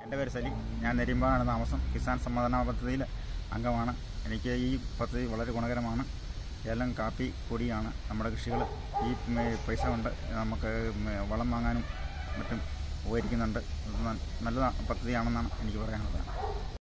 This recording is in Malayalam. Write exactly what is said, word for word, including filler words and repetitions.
എൻ്റെ പേര് സലീം. ഞാൻ നെരിമ്പാണ് താമസം. കിസാൻ സമ്മാന പദ്ധതിയിൽ അംഗമാണ്. എനിക്ക് ഈ പദ്ധതി വളരെ ഗുണകരമാണ്. ഏലം, കാപ്പി, പൊടിയാണ് നമ്മുടെ കൃഷികൾ. ഈ പൈസ കൊണ്ട് നമുക്ക് വളം വാങ്ങാനും മറ്റും ഉപകരിക്കുന്നുണ്ട്. നല്ല പദ്ധതിയാണെന്നാണ് എനിക്ക് പറയാനുള്ളത്.